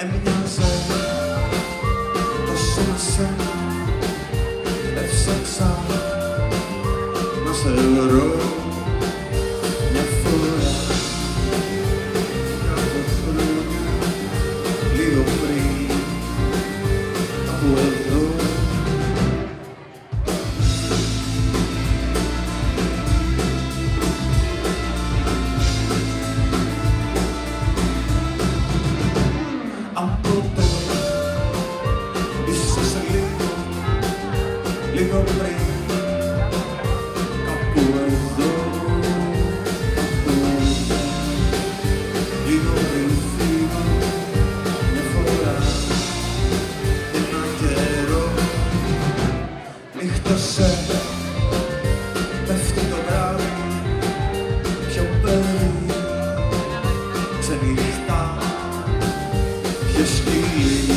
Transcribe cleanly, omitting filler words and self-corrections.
έμοιαζε τόσο με σένα. Έψαξα να σε βρω μια φορά, κάτω χρόνια, λίγο πριν από εδώ. Από τώρα, ίσως σε λίγο πριν, κάπου εδώ, λίγο πριν φύγω μια φορά, ένα καιρό, νύχτωσε, πέφτει το βράδυ, πιο παιδί, ξενυχτά, πιο σκυλί.